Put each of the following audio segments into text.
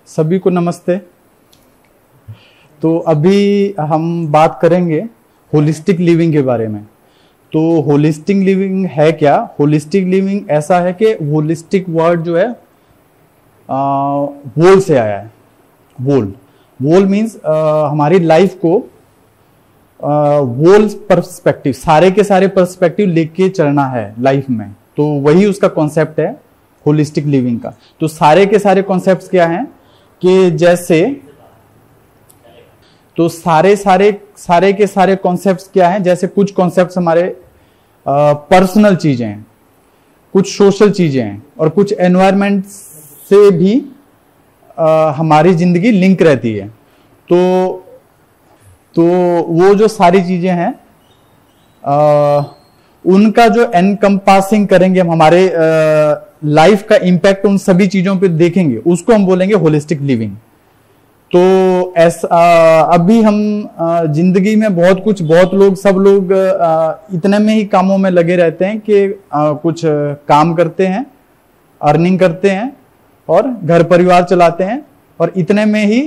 सभी को नमस्ते। तो अभी हम बात करेंगे होलिस्टिक लिविंग के बारे में। तो होलिस्टिक लिविंग है क्या? होलिस्टिक लिविंग ऐसा है कि होलिस्टिक वर्ड जो है होल से आया है। होल मीन्स हमारी लाइफ को होल पर्सपेक्टिव, सारे के सारे पर्सपेक्टिव लेके चलना है लाइफ में। तो वही उसका कॉन्सेप्ट है होलिस्टिक लिविंग का। तो सारे के सारे कॉन्सेप्ट्स क्या हैं कि जैसे, तो सारे के सारे कॉन्सेप्ट्स क्या हैं, जैसे कुछ कॉन्सेप्ट्स हमारे पर्सनल चीजें हैं, कुछ सोशल चीजें हैं और कुछ एनवायरनमेंट से भी हमारी जिंदगी लिंक रहती है। तो वो जो सारी चीजें हैं उनका जो एनकम्पासिंग करेंगे हम, हमारे लाइफ का इंपैक्ट उन सभी चीजों पे देखेंगे, उसको हम बोलेंगे होलिस्टिक लिविंग। तो ऐसा अभी हम जिंदगी में सब लोग इतने में ही कामों में लगे रहते हैं कि कुछ काम करते हैं, अर्निंग करते हैं और घर परिवार चलाते हैं और इतने में ही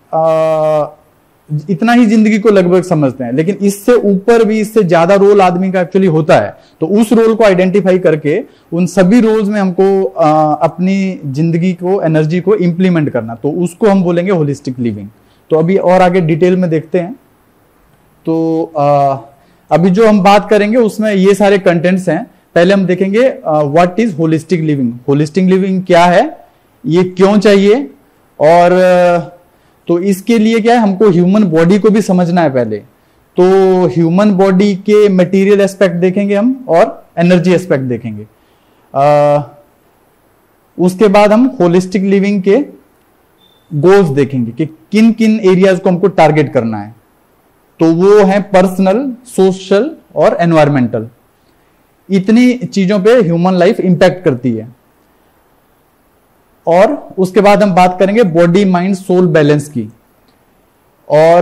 इतना ही जिंदगी को लगभग समझते हैं। लेकिन इससे ऊपर भी, इससे ज्यादा रोल आदमी का एक्चुअली होता है। तो उस रोल को आइडेंटिफाई करके उन सभी रोल्स में हमको अपनी जिंदगी को, एनर्जी को इंप्लीमेंट करना, तो उसको हम बोलेंगे होलिस्टिक लिविंग। तो अभी और आगे डिटेल में देखते हैं। तो अभी जो हम बात करेंगे उसमें ये सारे कंटेंट्स हैं। पहले हम देखेंगे what is holistic living. Holistic living क्या है, ये क्यों चाहिए, और तो इसके लिए क्या है, हमको ह्यूमन बॉडी को भी समझना है पहले। तो ह्यूमन बॉडी के मटेरियल एस्पेक्ट देखेंगे हम और एनर्जी एस्पेक्ट देखेंगे। उसके बाद हम होलिस्टिक लिविंग के गोल्स देखेंगे कि किन किन एरियाज को हमको टारगेट करना है। तो वो है पर्सनल, सोशल और एनवायरमेंटल। इतनी चीजों पे ह्यूमन लाइफ इंपैक्ट करती है। और उसके बाद हम बात करेंगे बॉडी माइंड सोल बैलेंस की। और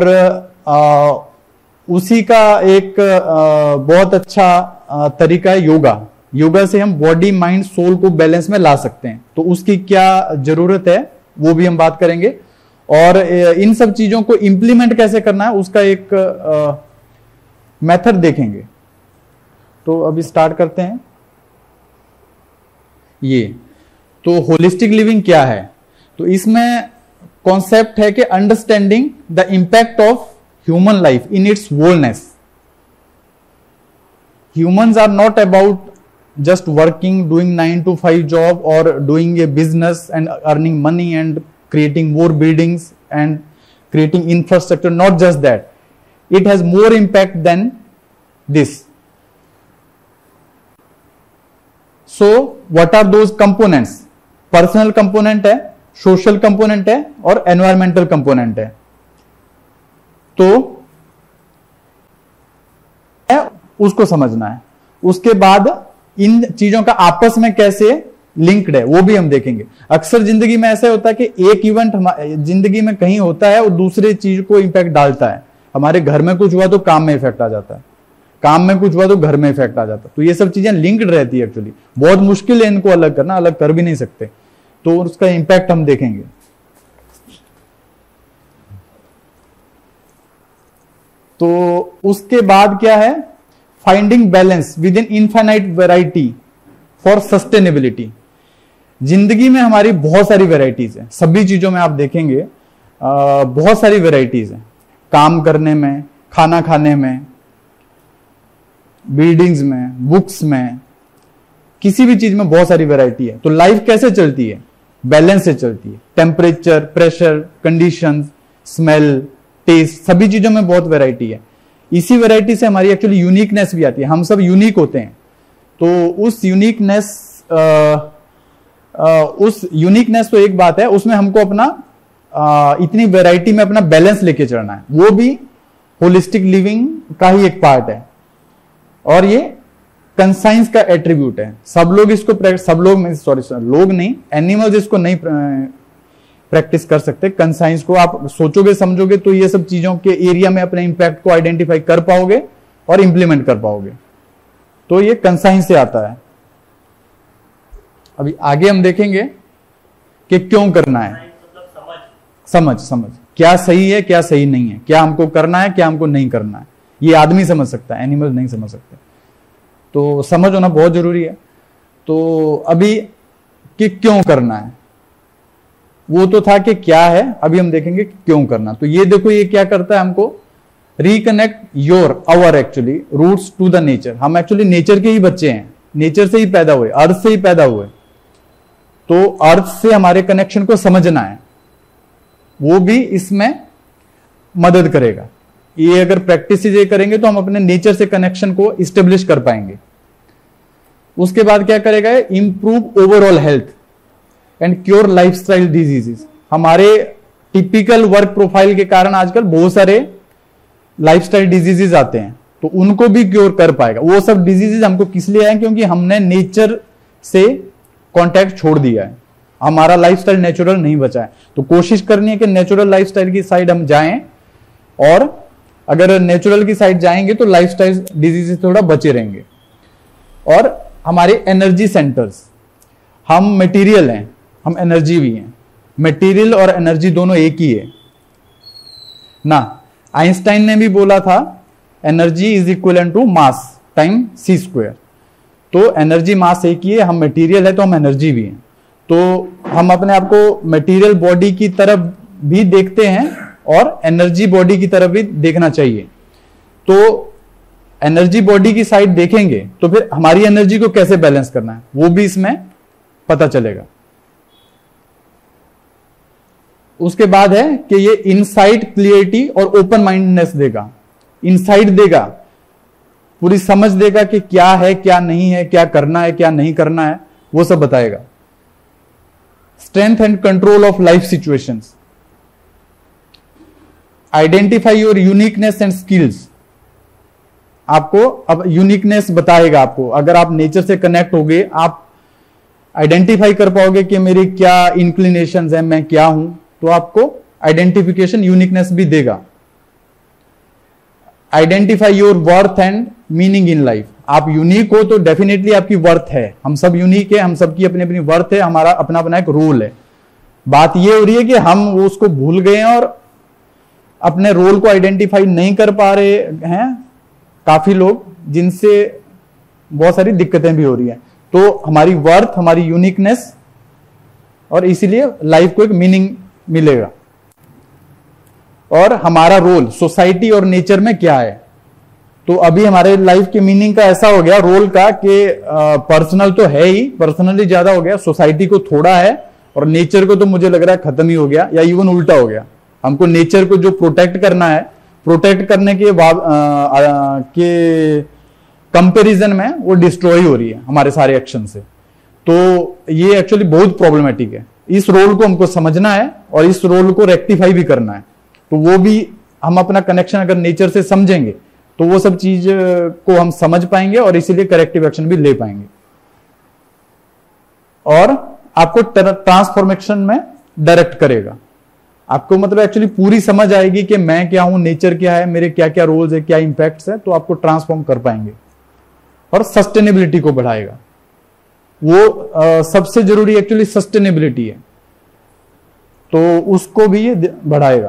उसी का एक बहुत अच्छा तरीका है योगा। योगा से हम बॉडी माइंड सोल को बैलेंस में ला सकते हैं। तो उसकी क्या जरूरत है वो भी हम बात करेंगे। और इन सब चीजों को इंप्लीमेंट कैसे करना है उसका एक मेथड देखेंगे। तो अभी स्टार्ट करते हैं। ये तो होलिस्टिक लिविंग क्या है? तो इसमें कॉन्सेप्ट है कि understanding the impact of human life in its wholeness. Humans are not about just working, doing 9 to 5 job or doing a business and earning money and creating more buildings and creating infrastructure. Not just that, it has more impact than this. So what are those components? Personal component है, social component है और environmental component है। तो उसको समझना है। उसके बाद इन चीजों का आपस में कैसे लिंक्ड है वो भी हम देखेंगे। अक्सर जिंदगी में ऐसा होता है कि एक इवेंट जिंदगी में कहीं होता है और दूसरे चीज को इंपैक्ट डालता है। हमारे घर में कुछ हुआ तो काम में इफेक्ट आ जाता है, काम में कुछ हुआ तो घर में इफेक्ट आ जाता है। तो ये सब चीजें लिंक्ड रहती है। एक्चुअली बहुत मुश्किल है इनको अलग करना, अलग कर भी नहीं सकते। तो उसका इंपैक्ट हम देखेंगे। तो उसके बाद क्या है, finding balance within infinite variety for sustainability. जिंदगी में हमारी बहुत सारी वैरायटीज है, सभी चीजों में आप देखेंगे बहुत सारी वैरायटीज है। काम करने में, खाना खाने में, बिल्डिंग्स में, बुक्स में, किसी भी चीज में बहुत सारी वैरायटी है। तो लाइफ कैसे चलती है? बैलेंस से चलती है। Temperature, pressure, conditions, smell, taste, सभी चीजों में बहुत वैरायटी है। इसी वैरायटी से हमारी एक्चुअली यूनिकनेस भी आती है। हम सब यूनिक होते हैं। तो उस यूनिकनेस तो एक बात है, उसमें हमको अपना इतनी वैरायटी में अपना बैलेंस लेके चलना है। वो भी होलिस्टिक लिविंग का ही एक पार्ट है। और ये कंसाइंस का एट्रीब्यूट है। लोग नहीं, एनिमल्स इसको नहीं प्रैक्टिस कर सकते। कंसाइंस को आप सोचोगे, समझोगे तो ये सब चीजों के एरिया में अपने इंपैक्ट को आइडेंटिफाई कर पाओगे और इंप्लीमेंट कर पाओगे। तो ये कंसाइंस से आता है। अभी आगे हम देखेंगे कि क्यों करना है। समझ क्या सही है क्या सही नहीं है, क्या हमको करना है क्या हमको नहीं करना है, ये आदमी समझ सकता है, एनिमल नहीं समझ सकते। तो समझ होना बहुत जरूरी है। तो अभी कि क्यों करना है, वो तो था कि क्या है, अभी हम देखेंगे कि क्यों करना। तो ये देखो ये क्या करता है, हमको reconnect our actually roots to the nature. हम एक्चुअली नेचर के ही बच्चे हैं, नेचर से ही पैदा हुए, अर्थ से ही पैदा हुए। तो अर्थ से हमारे कनेक्शन को समझना है, वो भी इसमें मदद करेगा। ये अगर प्रैक्टिस ये करेंगे तो हम अपने नेचर से कनेक्शन को इस्टेब्लिश कर पाएंगे। उसके बाद क्या करेगा, improve overall health and cure lifestyle diseases. हमारे टिपिकल वर्क प्रोफाइल के कारण आजकल बहुत सारे लाइफस्टाइल डिजीजेस आते हैं, तो उनको भी क्योर कर पाएगा। वो सब डिजीजेस हमको किस लिए आए, क्योंकि हमने नेचर से कांटेक्ट छोड़ दिया है, हमारा लाइफस्टाइल नेचुरल नहीं बचा है। तो कोशिश करनी है कि नेचुरल लाइफस्टाइल की साइड हम जाएं, और अगर नेचुरल की साइड जाएंगे तो लाइफस्टाइल डिजीज से थोड़ा बचे रहेंगे। और हमारे एनर्जी सेंटर्स, हम मटेरियल हैं, हम एनर्जी भी हैं। मटेरियल और एनर्जी दोनों एक ही है ना। आइंस्टाइन ने भी बोला था energy is equal to mass time C square. तो एनर्जी मास एक ही है, हम मटेरियल है तो हम एनर्जी भी हैं। तो हम अपने आप को मटेरियल बॉडी की तरफ भी देखते हैं और एनर्जी बॉडी की तरफ भी देखना चाहिए। तो एनर्जी बॉडी की साइड देखेंगे तो फिर हमारी एनर्जी को कैसे बैलेंस करना है वो भी इसमें पता चलेगा। उसके बाद है कि ये इनसाइट क्लियरिटी और ओपन माइंडनेस देगा, इनसाइट देगा, पूरी समझ देगा कि क्या है क्या नहीं है, क्या करना है क्या नहीं करना है, वो सब बताएगा। Strength and control of life situations, identify your uniqueness and skills. आपको अब यूनिकनेस बताएगा आपको, अगर आप नेचर से कनेक्ट हो गए, आप आइडेंटिफाई कर पाओगे कि मेरी क्या इंक्लिनेशंस है, मैं क्या हूं, तो आपको आइडेंटिफिकेशन यूनिकनेस भी देगा। Identify your worth and meaning in life. आप यूनिक हो तो डेफिनेटली आपकी वर्थ है, हम सब यूनिक है, हम सबकी अपनी अपनी वर्थ है, हमारा अपना अपना एक रोल है। बात यह हो रही है कि हम उसको भूल गए हैं और अपने रोल को आइडेंटिफाई नहीं कर पा रहे हैं, काफी लोग, जिनसे बहुत सारी दिक्कतें भी हो रही हैं। तो हमारी वर्थ, हमारी यूनिकनेस, और इसीलिए लाइफ को एक मीनिंग मिलेगा। और हमारा रोल सोसाइटी और नेचर में क्या है। तो अभी हमारे लाइफ के मीनिंग का ऐसा हो गया रोल का कि पर्सनल तो है ही, पर्सनली ज्यादा हो गया, सोसाइटी को थोड़ा है, और नेचर को तो मुझे लग रहा है खत्म ही हो गया, या इवन उल्टा हो गया। हमको नेचर को जो प्रोटेक्ट करना है, प्रोटेक्ट करने के कंपैरिजन में वो डिस्ट्रॉय हो रही है हमारे सारे एक्शन से। तो ये एक्चुअली बहुत प्रॉब्लमेटिक है। इस रोल को हमको समझना है और इस रोल को रेक्टिफाई भी करना है। तो वो भी हम अपना कनेक्शन अगर नेचर से समझेंगे तो वो सब चीज को हम समझ पाएंगे और इसीलिए करेक्टिव एक्शन भी ले पाएंगे। और आपको ट्रांसफॉर्मेशन में डायरेक्ट करेगा। आपको मतलब एक्चुअली पूरी समझ आएगी कि मैं क्या हूं, नेचर क्या है, मेरे क्या क्या रोल्स है, क्या इंपैक्ट्स है, तो आपको ट्रांसफॉर्म कर पाएंगे। और सस्टेनेबिलिटी को बढ़ाएगा। वो सबसे जरूरी एक्चुअली सस्टेनेबिलिटी है, तो उसको भी ये बढ़ाएगा।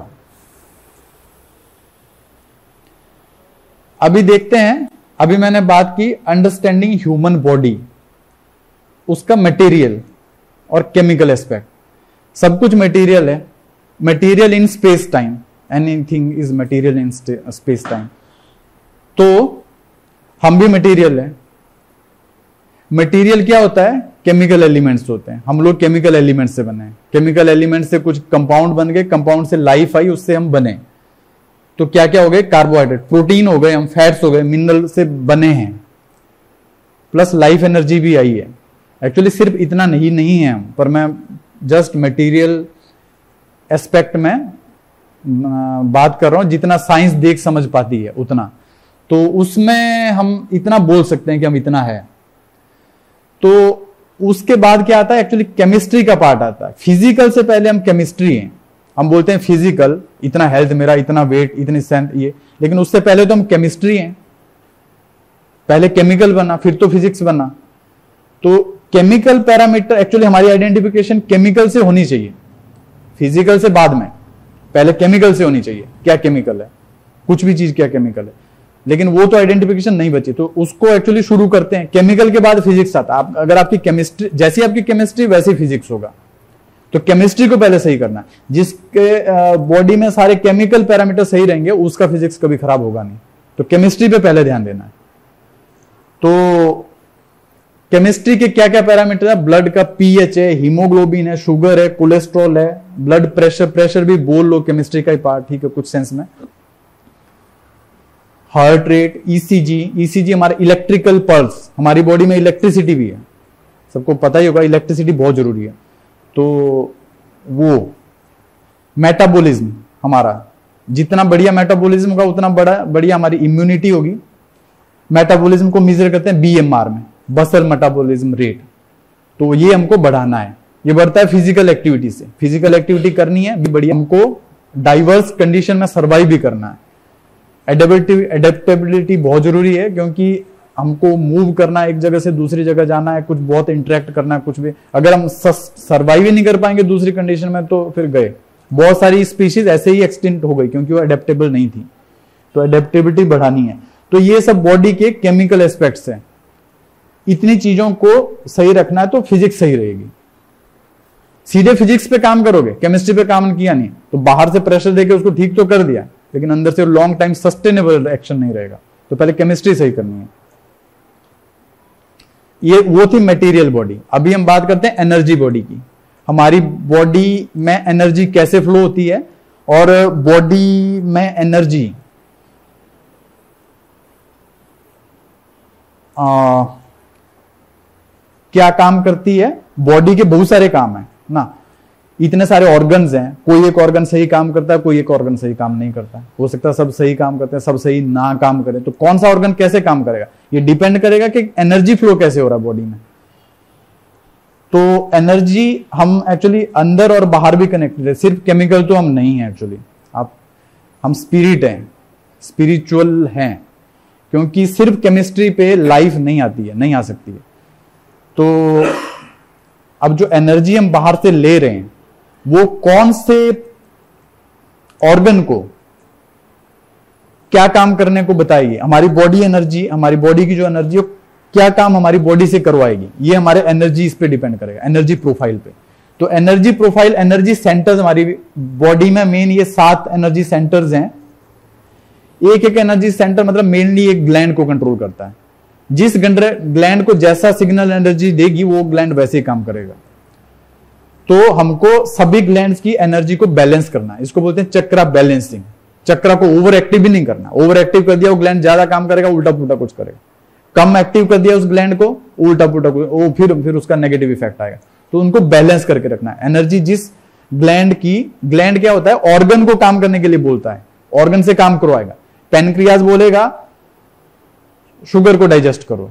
अभी देखते हैं, अभी मैंने बात की अंडरस्टैंडिंग ह्यूमन बॉडी, उसका मटेरियल और केमिकल एस्पेक्ट। सब कुछ मटेरियल है, material in space time, anything is material in space time. तो हम भी मटेरियल है। मटेरियल क्या होता है, केमिकल एलिमेंट्स होते हैं। हम लोग केमिकल एलिमेंट्स से बने हैं, केमिकल एलिमेंट्स से कुछ कंपाउंड बन गए, कंपाउंड से लाइफ आई, उससे हम बने। तो क्या क्या हो गए, कार्बोहाइड्रेट, प्रोटीन हो गए, हम फैट्स हो गए, मिनरल से बने हैं, प्लस लाइफ एनर्जी भी आई है। एक्चुअली सिर्फ इतना नहीं है हम, पर मैं जस्ट मटेरियल एस्पेक्ट में बात कर रहा हूं, जितना साइंस देख समझ पाती है उतना। तो उसमें हम इतना बोल सकते हैं कि हम इतना है। तो उसके बाद क्या आता है, एक्चुअली केमिस्ट्री का पार्ट आता है। फिजिकल से पहले हम केमिस्ट्री हैं। हम बोलते हैं फिजिकल, इतना हेल्थ मेरा, इतना वेट, इतनी स्ट्रेंथ, ये, लेकिन उससे पहले तो हम केमिस्ट्री हैं। पहले केमिकल बना, फिर तो फिजिक्स बना। तो केमिकल पैरामीटर, एक्चुअली हमारी आइडेंटिफिकेशन केमिकल से होनी चाहिए, फिजिकल से बाद में। पहले केमिकल से होनी चाहिए, क्या केमिकल है, कुछ भी चीज क्या केमिकल है, लेकिन वो तो आइडेंटिफिकेशन नहीं बची, तो उसको एक्चुअली शुरू करते हैं। केमिकल के बाद फिजिक्स आता है। अगर आपकी केमिस्ट्री, जैसी आपकी केमिस्ट्री वैसी फिजिक्स होगा, तो केमिस्ट्री को पहले सही करना है। जिसके बॉडी में सारे केमिकल पैरामीटर सही रहेंगे उसका फिजिक्स कभी खराब होगा नहीं, तो केमिस्ट्री पे पहले ध्यान देना है। तो केमिस्ट्री के क्या क्या पैरामीटर है, ब्लड का पीएच है, हीमोग्लोबिन है, शुगर है, कोलेस्ट्रॉल है, ब्लड प्रेशर, प्रेशर भी बोल लो केमिस्ट्री का ही पार्ट, ठीक है कुछ सेंस में, हार्ट रेट, ईसीजी, ईसीजी हमारे इलेक्ट्रिकल पल्स, हमारी बॉडी में इलेक्ट्रिसिटी भी है, सबको पता ही होगा इलेक्ट्रिसिटी बहुत जरूरी है। तो वो मेटाबॉलिज्म, हमारा जितना बढ़िया मेटाबॉलिज्म होगा उतना बढ़िया हमारी इम्यूनिटी होगी। मेटाबॉलिज्म को मेजर करते हैं बीएमआर में, बसल मेटाबॉलिज्म रेट, तो ये हमको बढ़ाना है। ये बढ़ता है फिजिकल एक्टिविटी से, फिजिकल एक्टिविटी करनी है बढ़िया, हमको डाइवर्स कंडीशन में सर्वाइव भी करना है। एडेप्टेबिलिटी बहुत जरूरी है, क्योंकि हमको मूव करना है, एक जगह से दूसरी जगह जाना है, कुछ बहुत इंटरेक्ट करना है, कुछ भी। अगर हम सर्वाइव ही नहीं कर पाएंगे दूसरी कंडीशन में तो फिर गए। बहुत सारी स्पीशीज ऐसे ही एक्सटिंक्ट हो गई क्योंकि वो एडेप्टेबल नहीं थी, तो एडेप्टेबिलिटी बढ़ानी है। तो ये सब बॉडी के केमिकल एस्पेक्ट्स हैं, इतनी चीजों को सही रखना है तो फिजिक्स सही रहेगी। सीधे फिजिक्स पे काम करोगे, केमिस्ट्री पे काम किया नहीं, तो बाहर से प्रेशर देके उसको ठीक तो कर दिया, लेकिन अंदर से लॉन्ग टाइम सस्टेनेबल एक्शन नहीं रहेगा। तो पहले केमिस्ट्री सही करनी है। ये वो थी मटेरियल बॉडी। अभी हम बात करते हैं एनर्जी बॉडी की। हमारी बॉडी में एनर्जी कैसे फ्लो होती है, और बॉडी में एनर्जी क्या काम करती है। बॉडी के बहुत सारे काम है ना, इतने सारे ऑर्गन्स हैं, कोई एक ऑर्गन सही काम करता है, कोई एक ऑर्गन सही काम नहीं करता है। हो सकता है सब सही काम करते हैं, सब सही ना काम करें, तो कौन सा ऑर्गन कैसे काम करेगा ये डिपेंड करेगा कि एनर्जी फ्लो कैसे हो रहा है बॉडी में। तो एनर्जी हम एक्चुअली अंदर और बाहर भी कनेक्टेड है, सिर्फ केमिकल तो हम नहीं है एक्चुअली। हम स्पिरिट हैं, स्पिरिचुअल हैं, क्योंकि सिर्फ केमिस्ट्री पे लाइफ नहीं आती है, नहीं आ सकती है। तो अब जो एनर्जी हम बाहर से ले रहे हैं वो कौन से ऑर्गन को क्या काम करने को बताएगी। हमारी बॉडी एनर्जी, हमारी बॉडी की जो एनर्जी क्या काम हमारी बॉडी से करवाएगी, ये हमारे एनर्जी इस पे डिपेंड करेगा, एनर्जी प्रोफाइल पे। तो एनर्जी प्रोफाइल, एनर्जी सेंटर्स हमारी बॉडी में मेन ये 7 एनर्जी सेंटर्स हैं। एक एक एनर्जी सेंटर मतलब मेनली एक ग्लैंड को कंट्रोल करता है। जिस ग्लैंड को जैसा सिग्नल एनर्जी देगी वो ग्लैंड वैसे ही काम करेगा। तो हमको सभी ग्लैंड्स की एनर्जी को बैलेंस करना है, इसको बोलते हैं चक्रा बैलेंसिंग। चक्रा को ओवर एक्टिव भी नहीं करना, ओवर एक्टिव कर दिया वो ग्लैंड ज्यादा काम करेगा, उल्टा पुल्टा कुछ करेगा। कम एक्टिव कर दिया उस ग्लैंड को, उल्टा पुल्टा वो फिर उसका नेगेटिव इफेक्ट आएगा। तो उनको बैलेंस करके रखना है। एनर्जी जिस ग्लैंड की, ग्लैंड क्या होता है, ऑर्गन को काम करने के लिए बोलता है, ऑर्गन से काम करवाएगा। पैनक्रियाज बोलेगा शुगर को डाइजेस्ट करो,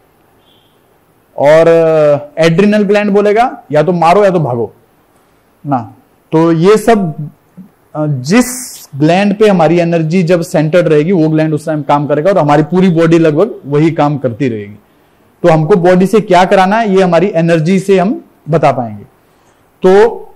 और एड्रिनल ग्लैंड बोलेगा या तो मारो या तो भागो ना। तो ये सब जिस ग्लैंड पे हमारी एनर्जी जब सेंटर्ड रहेगी वो ग्लैंड उस टाइम काम करेगा, और हमारी पूरी बॉडी लगभग वही काम करती रहेगी। तो हमको बॉडी से क्या कराना है ये हमारी एनर्जी से हम बता पाएंगे। तो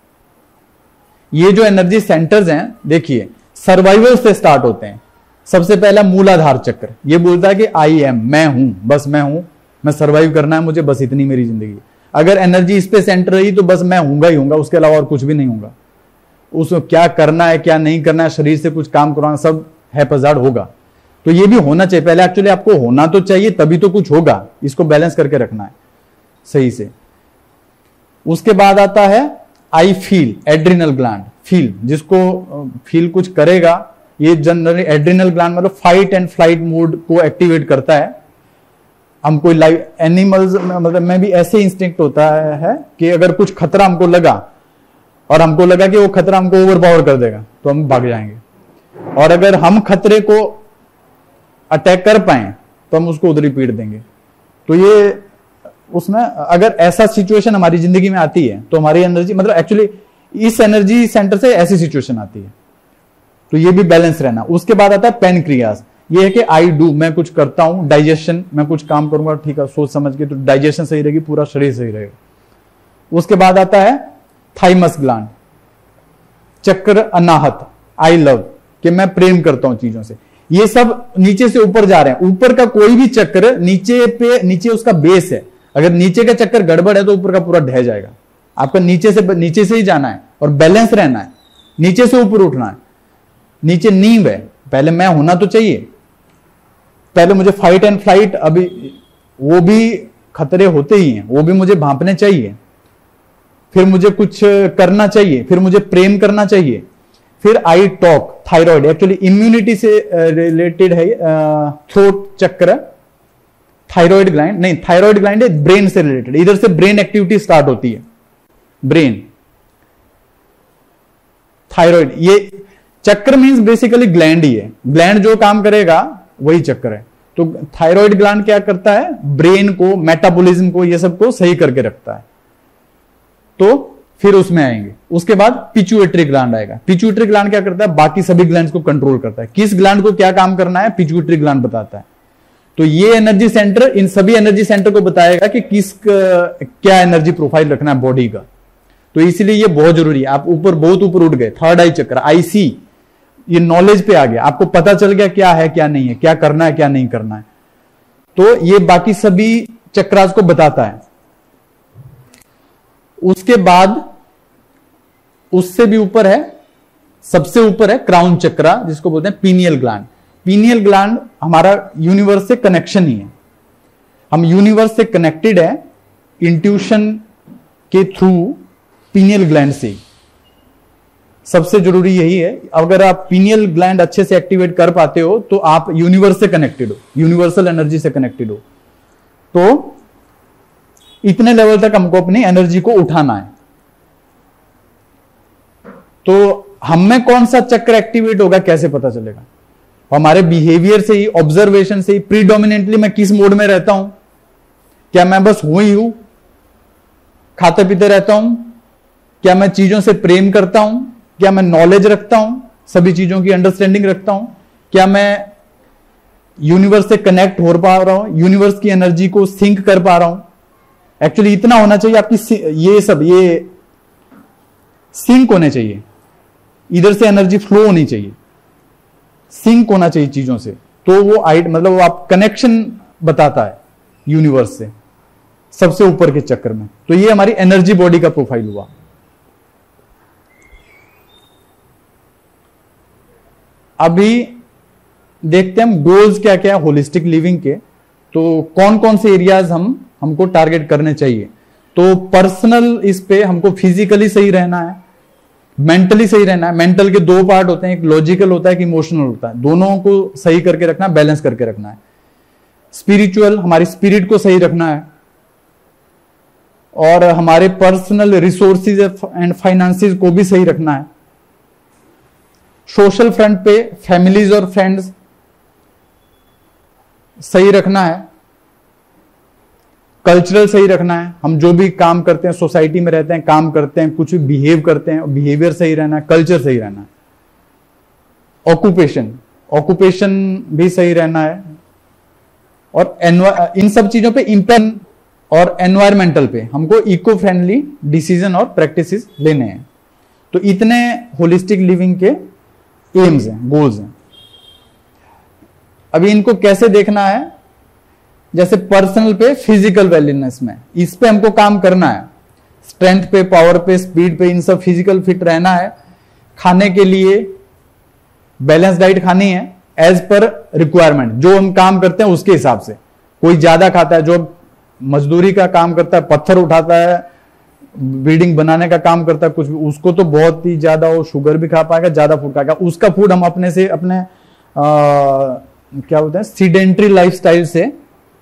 ये जो एनर्जी सेंटर्स हैं, देखिए सर्वाइवल से स्टार्ट होते हैं। सबसे पहला मूलाधार चक्र, ये बोलता है कि आई एम, मैं हूं, बस मैं हूं, मैं सर्वाइव करना है मुझे, बस इतनी मेरी जिंदगी। अगर एनर्जी इस पे सेंटर रही तो बस मैं हूंगा ही हूंगा, उसके अलावा और कुछ भी नहीं होगा। उसमें क्या करना है क्या नहीं करना है, शरीर से कुछ काम करवाना, सब है पजाड़ होगा। तो ये भी होना चाहिए पहले, एक्चुअली आपको होना तो चाहिए तभी तो कुछ होगा। इसको बैलेंस करके रखना है सही से। उसके बाद आता है I feel, adrenal gland, feel, जिसको फील कुछ करेगा। ये जनरली एड्रिनल ग्लैंड मतलब फाइट एंड फ्लाइट मोड को एक्टिवेट करता है। हम कोई लाइव एनिमल्स मतलब में भी ऐसे इंस्टिंक्ट होता है कि अगर कुछ खतरा हमको लगा और हमको लगा कि वो खतरा हमको ओवरपावर कर देगा तो हम भाग जाएंगे, और अगर हम खतरे को अटैक कर पाए तो हम उसको उधर ही पीट देंगे। तो ये उसमें अगर ऐसा सिचुएशन हमारी जिंदगी में आती है तो हमारी एनर्जी मतलब एक्चुअली इस एनर्जी सेंटर से ऐसी सिचुएशन आती है, तो ये भी बैलेंस रहना। उसके बाद आता है पैनक्रियाज, ये है कि आई डू, मैं कुछ करता हूं, डाइजेशन, मैं कुछ काम करूंगा, ठीक है, सोच समझ के, तो डाइजेशन सही रहेगी, पूरा शरीर सही रहेगा। उसके बाद आता है थाइमस ग्लैंड, चक्र अनाहत, आई लव, कि मैं प्रेम करता हूं चीजों से, ये सब नीचे से ऊपर जा रहे हैं। ऊपर का कोई भी चक्र नीचे उसका बेस है, अगर नीचे का चक्कर गड़बड़ है तो ऊपर का पूरा ढह जाएगा। आपका नीचे से ही जाना है और बैलेंस रहना है, नीचे से ऊपर उठना है। नीचे नींव है, पहले मैं होना तो चाहिए, पहले मुझे फाइट एंड फ्लाइट, अभी वो भी खतरे होते ही हैं, वो भी मुझे भांपने चाहिए, फिर मुझे कुछ करना चाहिए, फिर मुझे प्रेम करना चाहिए, फिर I talk, thyroid, actually immunity से रिलेटेड है, थ्रोट चक्र, थायराइड ग्लैंड नहीं, थायराइड ग्लैंड है ब्रेन से रिलेटेड, इधर से ब्रेन एक्टिविटी स्टार्ट होती है, ब्रेन, थायराइड, ये चक्र मींस बेसिकली ग्लैंड ही है, ग्लैंड जो काम करेगा वही चक्र है। तो थायराइड ग्लैंड क्या करता है, ब्रेन को, मेटाबॉलिज्म को, ये सब को सही करके रखता है। तो फिर उसमें आएंगे, उसके बाद पिट्यूटरी ग्लैंड आएगा। पिट्यूटरी ग्लैंड क्या करता है, बाकी सभी ग्लैंड्स को कंट्रोल करता है, किस ग्लैंड को क्या काम करना है पिट्यूटरी ग्लैंड बताता है। तो ये एनर्जी सेंटर इन सभी एनर्जी सेंटर को बताएगा कि क्या एनर्जी प्रोफाइल रखना है बॉडी का। तो इसलिए ये बहुत जरूरी है। आप बहुत ऊपर उठ गए, थर्ड आई चक्र, आईसी, ये नॉलेज पे आ गया, आपको पता चल गया क्या है क्या नहीं है, क्या करना है क्या नहीं करना है, तो ये बाकी सभी चक्रास को बताता है। उसके बाद उससे भी ऊपर है, सबसे ऊपर है क्राउन चक्रा, जिसको बोलते हैं पीनियल ग्लैंड। पीनियल ग्लैंड हमारा यूनिवर्स से कनेक्शन ही है, हम यूनिवर्स से कनेक्टेड है इंट्यूशन के थ्रू पीनियल ग्लैंड से। सबसे जरूरी यही है, अगर आप पीनियल ग्लैंड अच्छे से एक्टिवेट कर पाते हो तो आप यूनिवर्स से कनेक्टेड हो, यूनिवर्सल एनर्जी से कनेक्टेड हो। तो इतने लेवल तक हमको अपनी एनर्जी को उठाना है। तो हम में कौन सा चक्र एक्टिवेट होगा कैसे पता चलेगा, हमारे बिहेवियर से ही, ऑब्जर्वेशन से ही, प्रीडोमिनेंटली मैं किस मोड में रहता हूं, क्या मैं बस हूं ही हूं, खाते पीते रहता हूं, क्या मैं चीजों से प्रेम करता हूं, क्या मैं नॉलेज रखता हूं, सभी चीजों की अंडरस्टैंडिंग रखता हूं, क्या मैं यूनिवर्स से कनेक्ट हो पा रहा हूं, यूनिवर्स की एनर्जी को सिंक कर पा रहा हूं। एक्चुअली इतना होना चाहिए आपकी, ये सिंक होने चाहिए, इधर से एनर्जी फ्लो होनी चाहिए, सिंक होना चाहिए चीजों से, तो वो मतलब वो आप कनेक्शन बताता है यूनिवर्स से सबसे ऊपर के चक्र में। तो ये हमारी एनर्जी बॉडी का प्रोफाइल हुआ। अभी देखते हैं हम गोल्स क्या क्या है होलिस्टिक लिविंग के, तो कौन कौन से एरियाज हमको टारगेट करने चाहिए। तो पर्सनल, इस पे हमको फिजिकली सही रहना है, मेंटली सही रहना है। मेंटल के दो पार्ट होते हैं, एक लॉजिकल होता है, एक इमोशनल होता है, दोनों को सही करके रखना, बैलेंस करके रखना है। स्पिरिचुअल, हमारी स्पिरिट को सही रखना है, और हमारे पर्सनल रिसोर्सेज एंड फाइनेंसेस को भी सही रखना है। सोशल फ्रंट पे फैमिलीज और फ्रेंड्स सही रखना है, कल्चरल सही रखना है, हम जो भी काम करते हैं, सोसाइटी में रहते हैं, काम करते हैं, कुछ भी बिहेव करते हैं, बिहेवियर सही रहना है, कल्चर सही रहना है। ऑक्यूपेशन भी सही रहना है, और इन सब चीजों पे इंपैक्ट, और एनवायरमेंटल पे हमको इको फ्रेंडली डिसीजन और प्रैक्टिसेस लेने हैं। तो इतने होलिस्टिक लिविंग के एम्स हैं, गोल्स हैं। अभी इनको कैसे देखना है, जैसे पर्सनल पे फिजिकल वेलनेस में, इस पे हमको काम करना है, स्ट्रेंथ पे, पावर पे, स्पीड पे, इन सब फिजिकल फिट रहना है। खाने के लिए बैलेंस डाइट खानी है एज पर रिक्वायरमेंट, जो हम काम करते हैं उसके हिसाब से। कोई ज्यादा खाता है, जो मजदूरी का काम करता है, पत्थर उठाता है, बिल्डिंग बनाने का काम करता है, कुछ भी, उसको तो बहुत ही ज्यादा वो शुगर भी खा पाएगा, ज्यादा फूड खाएगा। उसका फूड हम अपने से, अपने क्या बोलते हैं, सीडेंट्री लाइफस्टाइल से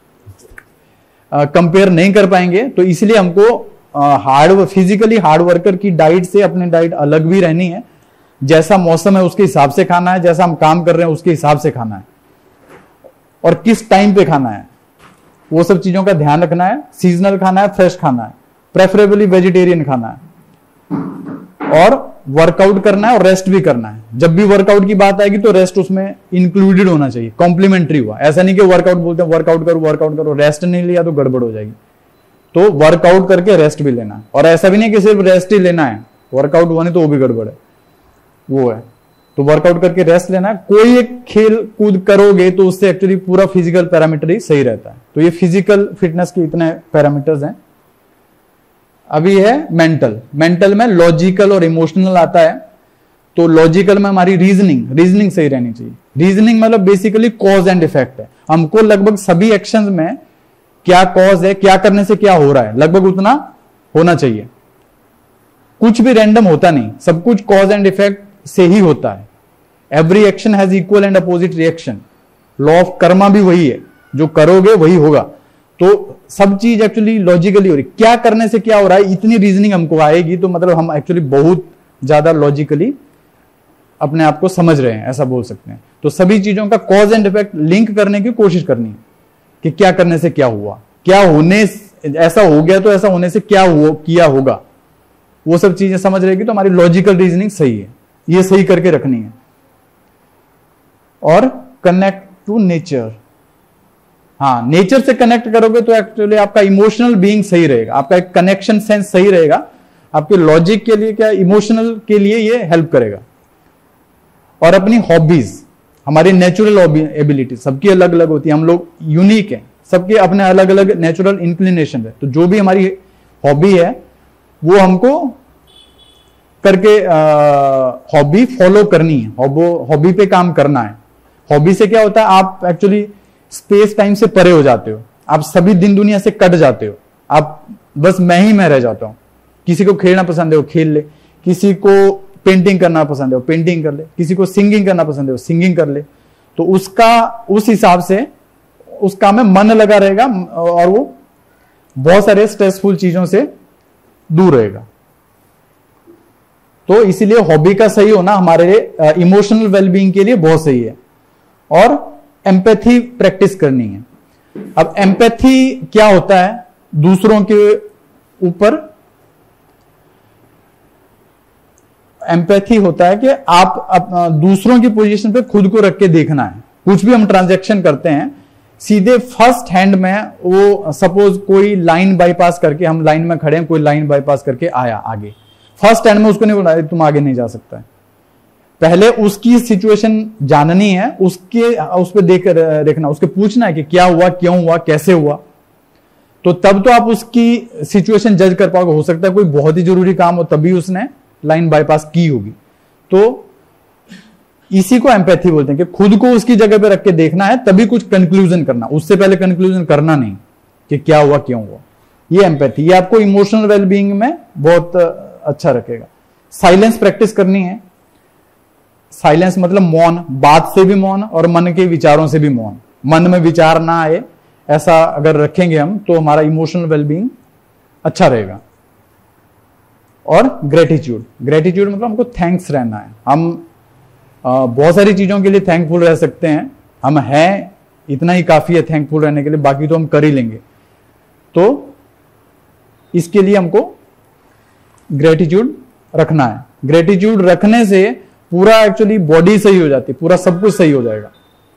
कंपेयर नहीं कर पाएंगे। तो इसलिए हमको फिजिकली हार्ड वर्कर की डाइट से अपनी डाइट अलग भी रहनी है। जैसा मौसम है उसके हिसाब से खाना है, जैसा हम काम कर रहे हैं उसके हिसाब से खाना है, और किस टाइम पे खाना है, वो सब चीजों का ध्यान रखना है। सीजनल खाना है, फ्रेश खाना है, प्रेफरेबली वेजिटेरियन खाना है, और वर्कआउट करना है और रेस्ट भी करना है। जब भी वर्कआउट की बात आएगी तो रेस्ट उसमें इंक्लूडेड होना चाहिए, कॉम्प्लीमेंट्री हुआ। ऐसा नहीं कि वर्कआउट बोलते हैं वर्कआउट करो, रेस्ट नहीं लिया तो गड़बड़ हो जाएगी। तो वर्कआउट करके रेस्ट भी लेना, और ऐसा भी नहीं कि सिर्फ रेस्ट ही लेना है, वर्कआउट हुआ नहीं तो वो भी गड़बड़ है। वो है। तो वर्कआउट करके रेस्ट लेना है। कोई एक खेल कूद करोगे तो उससे एक्चुअली पूरा फिजिकल पैरामीटर ही सही रहता है। तो ये फिजिकल फिटनेस के इतने पैरामीटर्स हैं। अभी है मेंटल। मेंटल में लॉजिकल और इमोशनल आता है। तो लॉजिकल में हमारी रीजनिंग सही रहनी चाहिए। रीजनिंग मतलब बेसिकली कॉज एंड इफेक्ट है। हमको लगभग सभी एक्शंस में क्या कॉज है, क्या करने से क्या हो रहा है, लगभग उतना होना चाहिए। कुछ भी रैंडम होता नहीं, सब कुछ कॉज एंड इफेक्ट से ही होता है। Every action has equal and opposite reaction. Law of karma भी वही है, जो करोगे वही होगा। तो सब चीज एक्चुअली लॉजिकली हो रही। क्या करने से क्या हो रहा है, इतनी रीजनिंग हमको आएगी तो मतलब हम एक्चुअली बहुत ज्यादा लॉजिकली अपने आप को समझ रहे हैं, ऐसा बोल सकते हैं। तो सभी चीजों का कॉज एंड इफेक्ट लिंक करने की कोशिश करनी है कि क्या करने से क्या हुआ, क्या होने ऐसा हो गया तो ऐसा होने से क्या हुआ, किया होगा, वो सब चीजें समझ रहेगी तो हमारी लॉजिकल रीजनिंग सही है। ये सही करके रखनी है। और कनेक्ट टू नेचर। हाँ, नेचर से कनेक्ट करोगे तो एक्चुअली आपका इमोशनल बीइंग सही रहेगा, आपका एक कनेक्शन सेंस सही रहेगा। आपके लॉजिक के लिए क्या, इमोशनल के लिए ये हेल्प करेगा। और अपनी हॉबीज, हमारी नेचुरल एबिलिटी सबकी अलग अलग होती है। हम लोग यूनिक हैं, सबके अपने अलग अलग नेचुरल इंक्लिनेशन है। तो जो भी हमारी हॉबी है वो हमको करके हॉबी फॉलो करनी है, हॉबी पे काम करना है। हॉबी से क्या होता है, आप एक्चुअली स्पेस टाइम से परे हो जाते हो, आप सभी दिन दुनिया से कट जाते हो, आप बस मैं ही मैं रह जाता हूं। किसी को खेलना पसंद है वो खेल ले, किसी को पेंटिंग करना पसंद है वो पेंटिंग कर ले, किसी को सिंगिंग करना पसंद है वो सिंगिंग कर ले। तो उसका उस हिसाब से उस काम में मन लगा रहेगा और वो बहुत सारे स्ट्रेसफुल चीजों से दूर रहेगा। तो इसीलिए हॉबी का सही होना हमारे इमोशनल वेलबींग के लिए बहुत सही है। और एम्पैथी प्रैक्टिस करनी है। अब एम्पैथी क्या होता है, दूसरों के ऊपर एम्पैथी होता है कि आप दूसरों की पोजीशन पे खुद को रख के देखना है। कुछ भी हम ट्रांजैक्शन करते हैं सीधे फर्स्ट हैंड में, वो सपोज कोई लाइन बाईपास करके, हम लाइन में खड़े हैं, कोई लाइन बाईपास करके आया आगे, फर्स्ट हैंड में उसको नहीं बोला तुम आगे नहीं जा सकता है। पहले उसकी सिचुएशन जाननी है, उस पर देखना, उसके पूछना है कि क्या हुआ, क्यों हुआ, कैसे हुआ। तो तब तो आप उसकी सिचुएशन जज कर पाओगे। हो सकता है कोई बहुत ही जरूरी काम हो तभी उसने लाइन बाईपास की होगी। तो इसी को एम्पैथी बोलते हैं कि खुद को उसकी जगह पे रख के देखना है, तभी कुछ कंक्लूजन करना, उससे पहले कंक्लूजन करना नहीं कि क्या हुआ क्यों हुआ। ये एम्पैथी, ये आपको इमोशनल वेलबींग में बहुत अच्छा रखेगा। साइलेंस प्रैक्टिस करनी है। साइलेंस मतलब मौन, बात से भी मौन और मन के विचारों से भी मौन। मन में विचार ना आए, ऐसा अगर रखेंगे हम तो हमारा इमोशनल वेलबींग अच्छा रहेगा। और ग्रेटिट्यूड, ग्रेटिट्यूड मतलब हमको थैंक्स रहना है। हम बहुत सारी चीजों के लिए थैंकफुल रह सकते हैं, हम हैं इतना ही काफी है थैंकफुल रहने के लिए, बाकी तो हम कर ही लेंगे। तो इसके लिए हमको ग्रेटिट्यूड रखना है। ग्रेटिट्यूड रखने से पूरा एक्चुअली बॉडी सही हो जाती है, पूरा सब कुछ सही हो जाएगा।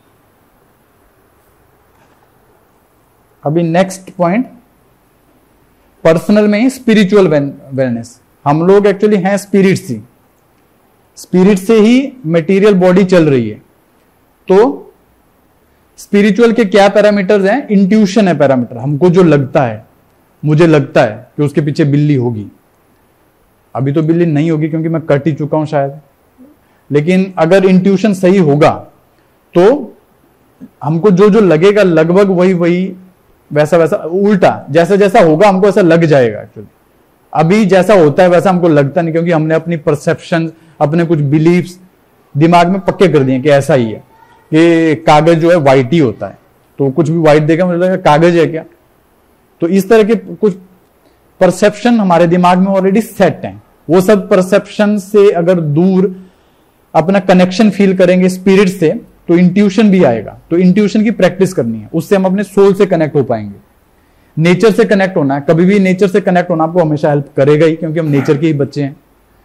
अभी नेक्स्ट पॉइंट, पर्सनल में ही स्पिरिचुअल वेलनेस। हम लोग एक्चुअली हैं स्पिरिट्स ही, स्पिरिट से ही मटेरियल बॉडी चल रही है। तो स्पिरिचुअल के क्या पैरामीटर्स हैं, इंट्यूशन है पैरामीटर। हमको जो लगता है, मुझे लगता है कि उसके पीछे बिल्ली होगी। अभी तो बिल्ली नहीं होगी क्योंकि मैं कट ही चुका हूं शायद, लेकिन अगर इंट्यूशन सही होगा तो हमको जो जो लगेगा लगभग वही वैसा वैसा, उल्टा जैसा जैसा होगा हमको ऐसा लग जाएगा। एक्चुअली अभी जैसा होता है वैसा हमको लगता नहीं, क्योंकि हमने अपनी परसेप्शन, अपने कुछ बिलीव्स दिमाग में पक्के कर दिए कि ऐसा ही है, कि कागज जो है व्हाइट ही होता है। तो कुछ भी व्हाइट देखा मुझे लगा कागज है क्या। तो इस तरह के कुछ परसेप्शन हमारे दिमाग में ऑलरेडी सेट हैं। वो सब परसेप्शन से अगर दूर अपना कनेक्शन फील करेंगे स्पिरिट से तो इंट्यूशन भी आएगा। तो इंट्यूशन की प्रैक्टिस करनी है, उससे हम अपने सोल से कनेक्ट हो पाएंगे। नेचर से कनेक्ट होना है, कभी भी नेचर से कनेक्ट होना आपको हमेशा हेल्प करेगा ही, क्योंकि हम नेचर के ही बच्चे हैं।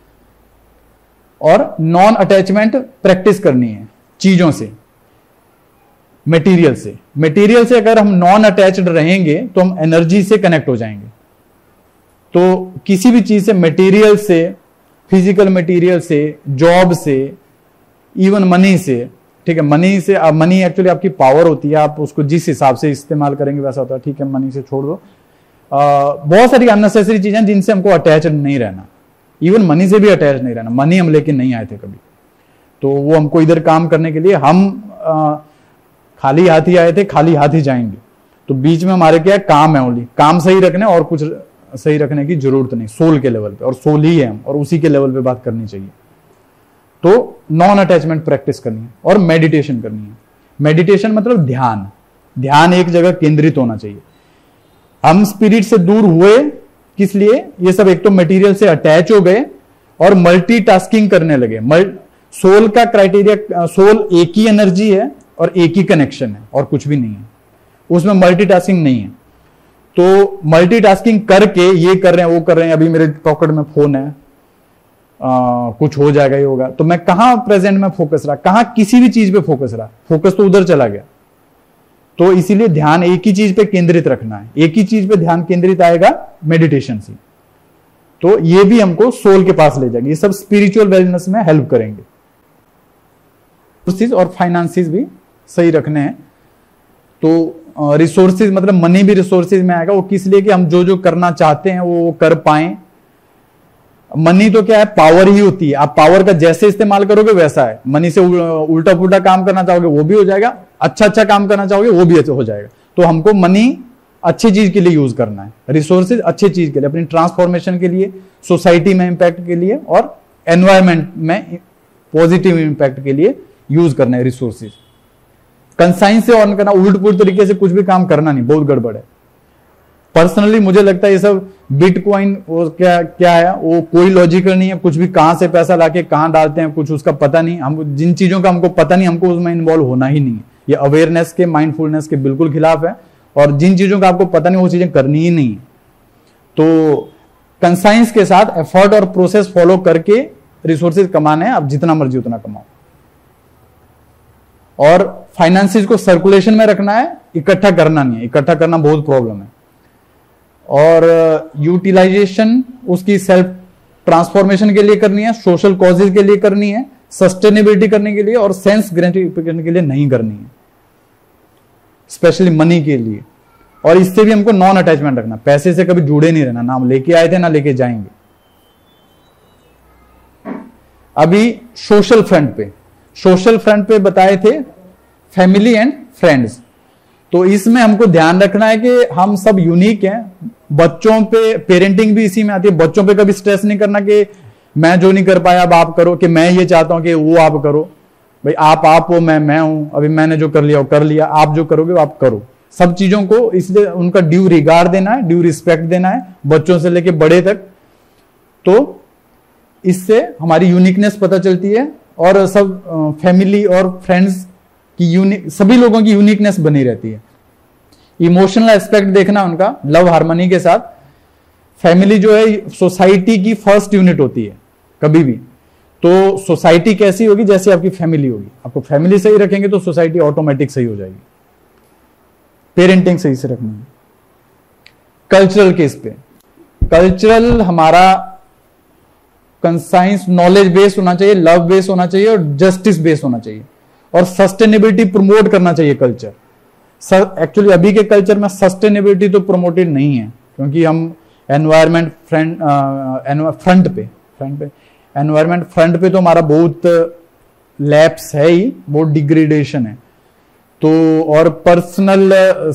और नॉन अटैचमेंट प्रैक्टिस करनी है चीजों से, मटेरियल से। मटेरियल से अगर हम नॉन अटैच्ड रहेंगे तो हम एनर्जी से कनेक्ट हो जाएंगे। तो किसी भी चीज से, मटेरियल से फिजिकल मटेरियल से, जॉब से, इवन मनी से। ठीक है, मनी से, मनी एक्चुअली आपकी पावर होती है, आप उसको जिस हिसाब से इस्तेमाल करेंगे वैसा होता है। ठीक है, मनी से छोड़ दो। बहुत सारी अननेसेसरी चीजें जिनसे हमको अटैच नहीं रहना, इवन मनी से भी अटैच नहीं रहना। मनी हम लेके नहीं आए थे कभी, तो वो हमको इधर काम करने के लिए, हम खाली हाथ ही आए थे, खाली हाथ ही जाएंगे। तो बीच में हमारे क्या है, काम है, ओनली काम सही रखने, और कुछ सही रखने की जरूरत नहीं, सोल के लेवल पे, और सोल ही है हम, और उसी के लेवल पे बात करनी चाहिए। तो नॉन अटैचमेंट प्रैक्टिस करनी है और मेडिटेशन करनी है। मेडिटेशन मतलब ध्यान, ध्यान एक जगह केंद्रित होना चाहिए। हम स्पिरिट से दूर हुए किस लिए, ये सब एक तो मटेरियल से अटैच हो गए और मल्टीटास्किंग करने लगे। सोल का क्राइटेरिया, सोल एक ही एनर्जी है और एक ही कनेक्शन है और कुछ भी नहीं है, उसमें मल्टीटास्किंग नहीं है। तो मल्टीटास्किंग करके ये कर रहे हैं, वो कर रहे हैं, अभी मेरे पॉकेट में फोन है, कुछ हो जाएगा, ये होगा, तो मैं कहां प्रेजेंट में फोकस रहा, कहां किसी भी चीज पे फोकस रहा, फोकस तो उधर चला गया। तो इसीलिए ध्यान एक ही चीज पे केंद्रित रखना है, एक ही चीज पे ध्यान केंद्रित आएगा मेडिटेशन से। तो ये भी हमको सोल के पास ले जाएगी, ये सब स्पिरिचुअल वेलनेस में हेल्प करेंगे। और फाइनेंसिस भी सही रखने हैं। तो रिसोर्सेज मतलब मनी भी रिसोर्सेज में आएगा। वो किस लिए कि हम जो जो करना चाहते हैं वो कर पाए। मनी तो क्या है, पावर ही होती है, आप पावर का जैसे इस्तेमाल करोगे वैसा है। मनी से उल्टा पुल्टा काम करना चाहोगे वो भी हो जाएगा, अच्छा अच्छा काम करना चाहोगे वो भी हो जाएगा। तो हमको मनी अच्छी चीज के लिए यूज करना है, रिसोर्सेज अच्छी चीज के लिए, अपनी ट्रांसफॉर्मेशन के लिए, सोसाइटी में इंपैक्ट के लिए और एनवायरमेंट में पॉजिटिव इंपैक्ट के लिए यूज करना है रिसोर्सेज। कंसाइंस से ऑन करना, उल्ट पुल्ट तरीके से कुछ भी काम करना नहीं, बहुत गड़बड़ है। पर्सनली मुझे लगता है ये सब बिटकॉइन वो क्या है, वो कोई लॉजिकल नहीं है। कुछ भी कहां से पैसा लाके कहां डालते हैं, कुछ उसका पता नहीं। हमको जिन चीजों का हमको पता नहीं, हमको उसमें इन्वॉल्व होना ही नहीं है। ये अवेयरनेस के, माइंडफुलनेस के बिल्कुल खिलाफ है। और जिन चीजों का आपको पता नहीं वो चीजें करनी ही नहीं है। तो कंसाइंस के साथ एफर्ट और प्रोसेस फॉलो करके रिसोर्सेज कमाने हैं, आप जितना मर्जी उतना कमाओ। और फाइनेंसिस को सर्कुलेशन में रखना है, इकट्ठा करना नहीं है। इकट्ठा करना बहुत प्रॉब्लम है। और यूटिलाइजेशन उसकी सेल्फ ट्रांसफॉर्मेशन के लिए करनी है, सोशल कॉजेज के लिए करनी है, सस्टेनेबिलिटी करने के लिए, और सेंस ग्रेटिफिकेशन के लिए नहीं करनी है, स्पेशली मनी के लिए। और इससे भी हमको नॉन अटैचमेंट रखना, पैसे से कभी जुड़े नहीं रहना, ना हम लेके आए थे ना लेके जाएंगे। अभी सोशल फ्रंट पे बताए थे फैमिली एंड फ्रेंड्स। तो इसमें हमको ध्यान रखना है कि हम सब यूनिक हैं। बच्चों पे पेरेंटिंग भी इसी में आती है। बच्चों पे कभी स्ट्रेस नहीं करना कि मैं जो नहीं कर पाया अब आप करो, कि मैं ये चाहता हूं कि वो आप करो। भाई आप हो, मैं हूं, अभी मैंने जो कर लिया वो कर लिया, आप जो करोगे वो आप करो। सब चीजों को इसलिए उनका ड्यू रिगार्ड देना है, ड्यू रिस्पेक्ट देना है, बच्चों से लेके बड़े तक। तो इससे हमारी यूनिकनेस पता चलती है और सब फैमिली और फ्रेंड्स की सभी लोगों की यूनिकनेस बनी रहती है। इमोशनल एस्पेक्ट देखना उनका, लव हार्मनी के साथ। फैमिली जो है सोसाइटी की फर्स्ट यूनिट होती है कभी भी। तो सोसाइटी कैसी होगी, जैसे आपकी फैमिली होगी। आपको फैमिली सही रखेंगे तो सोसाइटी ऑटोमेटिक सही हो जाएगी। पेरेंटिंग सही से रखनी है। कल्चरल केस पे, कल्चरल हमारा कंसाइंस नॉलेज बेस्ड होना चाहिए, लव बेस्ड होना चाहिए और जस्टिस बेस्ड होना चाहिए, और सस्टेनेबिलिटी प्रमोट करना चाहिए कल्चर। एक्चुअली अभी के कल्चर में सस्टेनेबिलिटी तो प्रमोटेड नहीं है, क्योंकि हम एनवायरमेंट फ्रंट पे एनवायरमेंट फ्रंट पे तो हमारा बहुत लैप्स है ही, बहुत डिग्रेडेशन है। तो और पर्सनल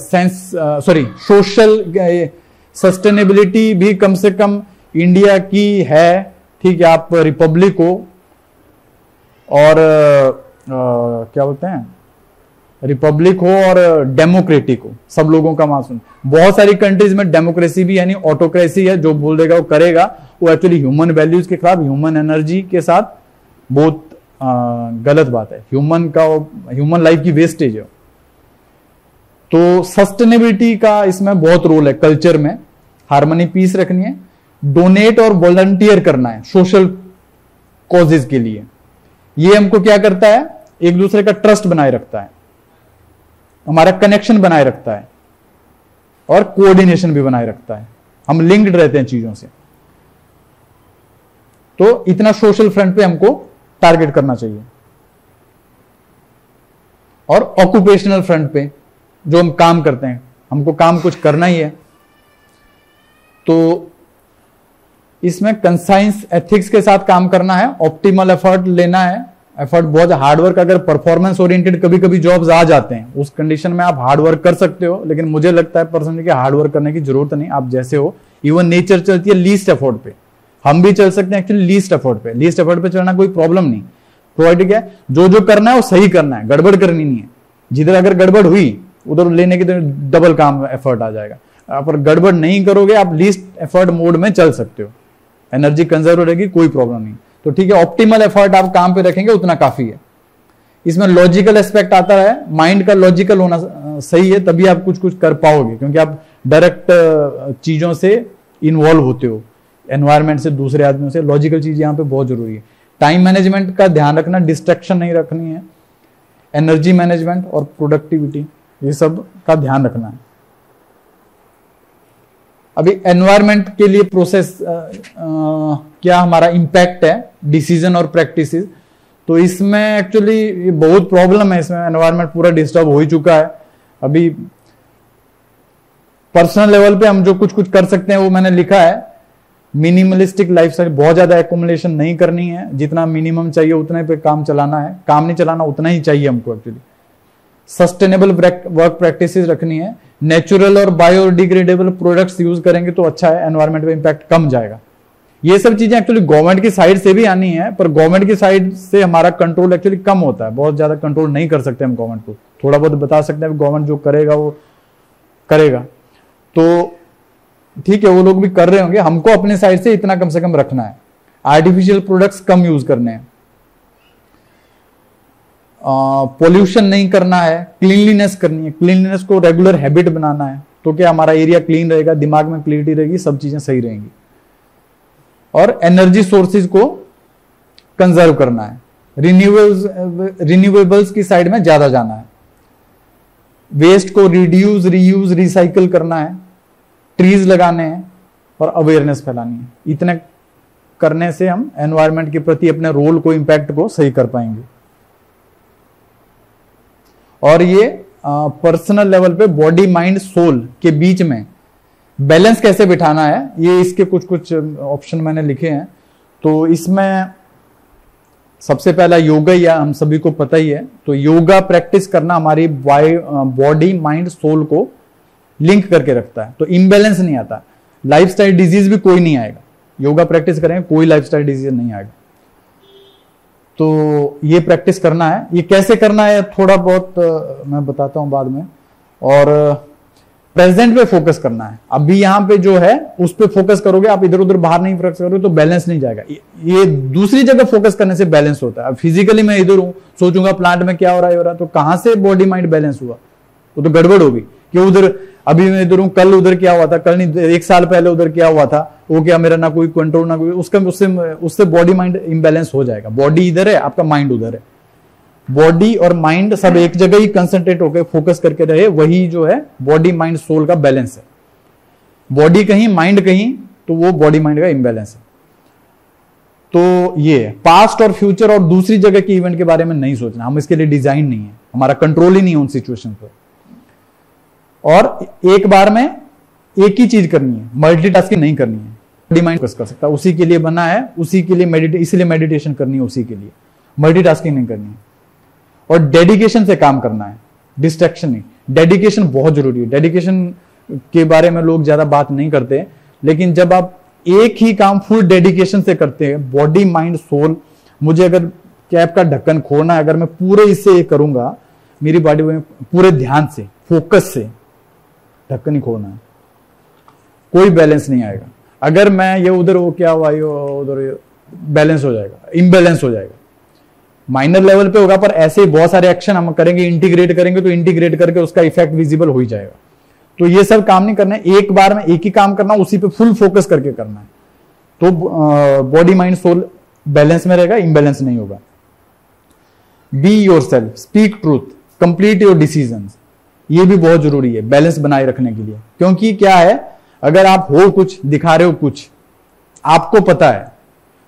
सोशल सस्टेनेबिलिटी भी कम से कम इंडिया की है। ठीक है, आप रिपब्लिक हो और क्या बोलते हैं, रिपब्लिक हो और डेमोक्रेटिक हो, सब लोगों का मासूम। बहुत सारी कंट्रीज में डेमोक्रेसी भी यानी ऑटोक्रेसी है, जो बोल देगा वो करेगा। वो एक्चुअली ह्यूमन वैल्यूज के खिलाफ, ह्यूमन एनर्जी के साथ बहुत गलत बात है। ह्यूमन लाइफ की वेस्टेज है। तो सस्टेनेबिलिटी का इसमें बहुत रोल है कल्चर में। हार्मनी पीस रखनी है, डोनेट और वॉलंटियर करना है सोशल कॉजेज के लिए। ये हमको क्या करता है, एक दूसरे का ट्रस्ट बनाए रखता है, हमारा कनेक्शन बनाए रखता है और कोऑर्डिनेशन भी बनाए रखता है। हम लिंक्ड रहते हैं चीजों से। तो इतना सोशल फ्रंट पे हमको टारगेट करना चाहिए। और ऑक्यूपेशनल फ्रंट पे जो हम काम करते हैं, हमको काम कुछ करना ही है, तो इसमें कंसाइंस एथिक्स के साथ काम करना है, ऑप्टिमल एफर्ट लेना है। एफर्ट बहुत हार्डवर्क, अगर परफॉर्मेंस ओरिएंटेड कभी कभी जॉब्स आ जाते हैं, उस कंडीशन में आप हार्डवर्क कर सकते हो, लेकिन मुझे लगता है पर्सनली कि हार्डवर्क करने की जरूरत नहीं, आप जैसे हो। इवन नेचर चलती है लीस्ट एफर्ट पे, हम भी चल सकते हैं एक्चुअली लीस्ट एफर्ट पे। लीस्ट एफर्ट पे चलना कोई प्रॉब्लम नहीं, प्रोवाइड है जो जो करना है वो सही करना है, गड़बड़ करनी नहीं है। जिधर अगर गड़बड़ हुई उधर लेने की तो डबल काम एफर्ट आ जाएगा। पर गड़बड़ नहीं करोगे, आप लीस्ट एफर्ट मोड में चल सकते हो, एनर्जी कंजर्व रहेगी, कोई प्रॉब्लम नहीं। तो ठीक है, ऑप्टिमल एफर्ट आप काम पे रखेंगे उतना काफी है। इसमें लॉजिकल एस्पेक्ट आता है, माइंड का लॉजिकल होना सही है, तभी आप कुछ कुछ कर पाओगे, क्योंकि आप डायरेक्ट चीजों से इन्वॉल्व होते हो, एनवायरमेंट से, दूसरे आदमियों से। लॉजिकल चीज यहाँ पे बहुत जरूरी है। टाइम मैनेजमेंट का ध्यान रखना, डिस्ट्रैक्शन नहीं रखनी है, एनर्जी मैनेजमेंट और प्रोडक्टिविटी, ये सब का ध्यान रखना है। अभी एनवायरमेंट के लिए प्रोसेस क्या हमारा इंपैक्ट है, डिसीजन और प्रैक्टिसेस, तो इसमें एक्चुअली ये बहुत प्रॉब्लम है। इसमें एनवायरनमेंट पूरा डिस्टर्ब हो ही चुका है। अभी पर्सनल लेवल पे हम जो कुछ कुछ कर सकते हैं वो मैंने लिखा है। मिनिमलिस्टिक लाइफस्टाइल, बहुत ज्यादा एक्युमुलेशन नहीं करनी है, जितना मिनिमम चाहिए उतने पे काम चलाना है, काम नहीं चलाना, उतना ही चाहिए हमको एक्चुअली। सस्टेनेबल वर्क प्रैक्टिसेस रखनी है, नेचुरल और बायोडिग्रेडेबल प्रोडक्ट्स यूज करेंगे तो अच्छा है, एनवायरनमेंट पे इंपैक्ट कम जाएगा। ये सब चीजें एक्चुअली गवर्नमेंट की साइड से भी आनी है, पर गवर्नमेंट की साइड से हमारा कंट्रोल एक्चुअली कम होता है, बहुत ज्यादा कंट्रोल नहीं कर सकते हम गवर्नमेंट को। थोड़ा बहुत बता सकते हैं गवर्नमेंट जो करेगा वो करेगा, तो ठीक है, वो लोग भी कर रहे होंगे। हमको अपने साइड से इतना कम से कम रखना है, आर्टिफिशियल प्रोडक्ट्स कम यूज करने हैं, पोल्यूशन नहीं करना है, क्लीनलीनेस करनी है, क्लीनलीनेस को रेगुलर हैबिट बनाना है, तो क्या हमारा एरिया क्लीन रहेगा, दिमाग में क्लियरिटी रहेगी, सब चीजें सही रहेंगी। और एनर्जी सोर्सेज को कंजर्व करना है, रिन्यूएबल्स की साइड में ज्यादा जाना है, वेस्ट को रिड्यूस, रीयूज, रिसाइकल करना है, ट्रीज लगाने हैं और अवेयरनेस फैलानी है। इतने करने से हम एनवायरनमेंट के प्रति अपने रोल को, इंपैक्ट को सही कर पाएंगे। और ये पर्सनल लेवल पे बॉडी माइंड सोल के बीच में बैलेंस कैसे बिठाना है, ये इसके कुछ कुछ ऑप्शन मैंने लिखे हैं। तो इसमें सबसे पहला योगा, या हम सभी को पता ही है, तो योगा प्रैक्टिस करना हमारी बॉडी माइंड सोल को लिंक करके रखता है, तो इम्बैलेंस नहीं आता। लाइफस्टाइल डिजीज भी कोई नहीं आएगा, योगा प्रैक्टिस करेंगे कोई लाइफस्टाइल डिजीज नहीं आएगा। तो ये प्रैक्टिस करना है। ये कैसे करना है थोड़ा बहुत मैं बताता हूं बाद में। और प्रेजेंट पे फोकस करना है। अभी यहां पे जो है उस पे फोकस करोगे, आप इधर उधर बाहर नहीं फोकस करोगे तो बैलेंस नहीं जाएगा। ये दूसरी जगह फोकस करने से बैलेंस होता है। अब फिजिकली मैं इधर हूं, सोचूंगा प्लांट में क्या हो रहा है, तो कहां से बॉडी माइंड बैलेंस हुआ, वो तो गड़बड़ होगी कि उधर अभी मैं इधर हूं, कल उधर क्या हुआ था, कल नहीं 1 साल पहले उधर क्या हुआ था, वो क्या मेरा ना कोई कंट्रोल ना कोई, उससे बॉडी माइंड इम्बैलेंस हो जाएगा। बॉडी इधर है, आपका माइंड उधर है। बॉडी और माइंड सब एक जगह ही कंसंट्रेट होकर फोकस करके रहे, वही जो है बॉडी माइंड सोल का बैलेंस है। बॉडी कहीं माइंड कहीं, तो वो बॉडी माइंड का इम्बैलेंस है। तो ये पास्ट और फ्यूचर और दूसरी जगह के इवेंट के बारे में नहीं सोचना, हम इसके लिए डिजाइन नहीं है, हमारा कंट्रोल ही नहीं है उन सिचुएशन पर। और एक बार में एक ही चीज करनी है, मल्टीटास्किंग नहीं करनी है। बॉडी माइंड फोकस कर सकता है, उसी के लिए बना है, उसी के लिए इसलिए मेडिटेशन करनी है, उसी के लिए मल्टीटास्किंग नहीं करनी है। और डेडिकेशन से काम करना है, डिस्ट्रैक्शन नहीं। डेडिकेशन बहुत जरूरी है। डेडिकेशन के बारे में लोग ज्यादा बात नहीं करते, लेकिन जब आप एक ही काम फुल डेडिकेशन से करते हैं, बॉडी माइंड सोल, मुझे अगर कैप का ढक्कन खोलना है, अगर मैं पूरे इससे ये करूंगा, मेरी बॉडी में पूरे ध्यान से, फोकस से ढक्कन ही खोलना है, कोई बैलेंस नहीं आएगा। अगर मैं ये उधर वो क्या हुआ, ये उधर, बैलेंस हो जाएगा, इम्बैलेंस हो जाएगा। माइनर लेवल पे होगा, पर ऐसे ही बहुत सारे एक्शन हम करेंगे, इंटीग्रेट करेंगे, तो इंटीग्रेट करके उसका इफेक्ट विजिबल हो ही जाएगा। तो ये सब काम नहीं करना है, एक बार में एक ही काम करना, उसी पे फुल फोकस करके करना है, तो बॉडी माइंड सोल बैलेंस में रहेगा, इम्बैलेंस नहीं होगा। Be yourself, speak truth, complete your decisions, ये भी बहुत जरूरी है बैलेंस बनाए रखने के लिए। क्योंकि क्या है, अगर आप हो कुछ, दिखा रहे हो कुछ, आपको पता है,